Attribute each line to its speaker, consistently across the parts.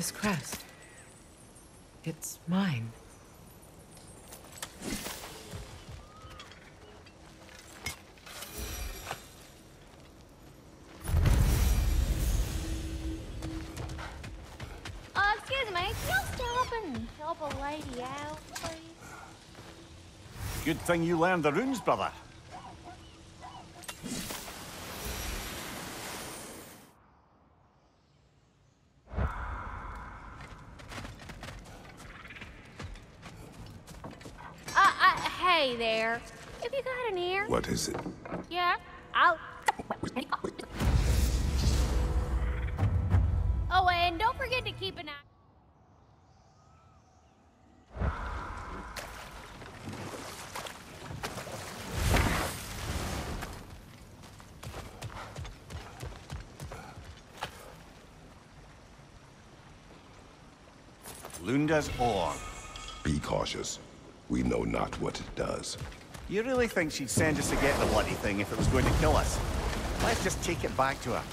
Speaker 1: This crest. It's mine.
Speaker 2: Excuse me, can you stop and help a lady out, please?
Speaker 3: Good thing you learned the runes, brother.
Speaker 2: Hey there. Have you got an ear?
Speaker 4: What is it?
Speaker 2: Yeah, I'll... Oh, and don't forget to keep an eye...
Speaker 3: Lunda's ore.
Speaker 4: Be cautious. We know not what it does.
Speaker 3: You really think she'd send us to get the bloody thing if it was going to kill us? Let's just take it back to her.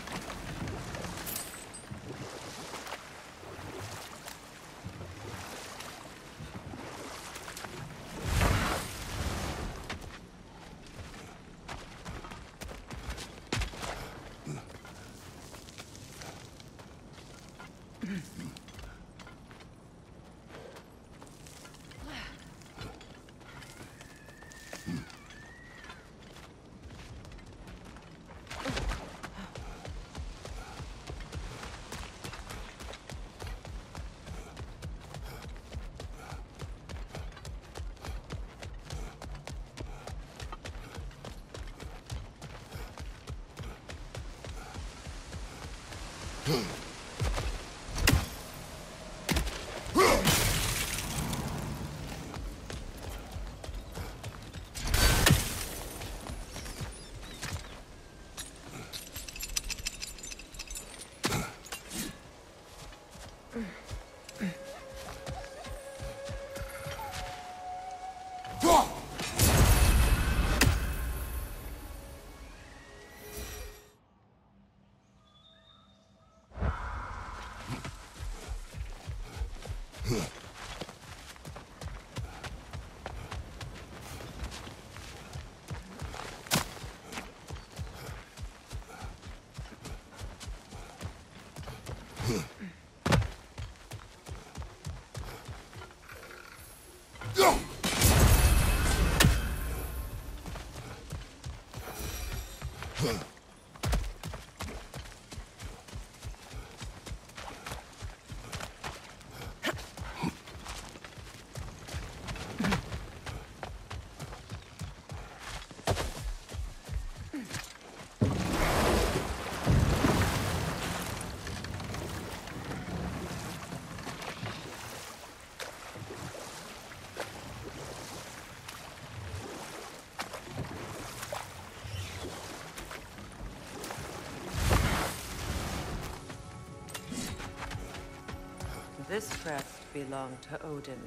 Speaker 1: This crest belonged to Odin.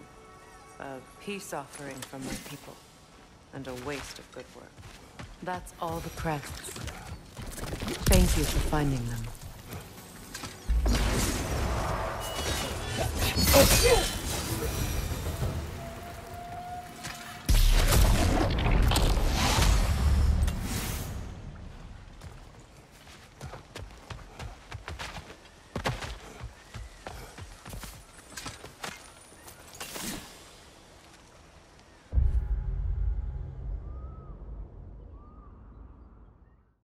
Speaker 1: A peace offering from my people. And a waste of good work. That's all the crests. Thank you for finding them.